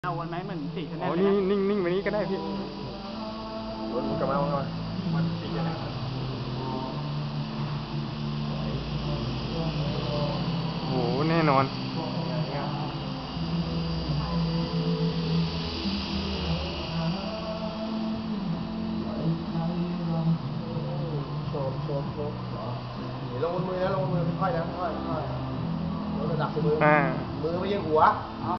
เอาวันไหมเหมือนสีคะแนอ๋นอเลยนี่นะนิ่งไปนี้ก็ได้พี่มันกลับมามันสีจะได้โหแน่นอนโชว์นี่ลงบนมือนะลงบนมือค่อยๆนะค่อยๆลดระดับมือ มือไม่ยังหัว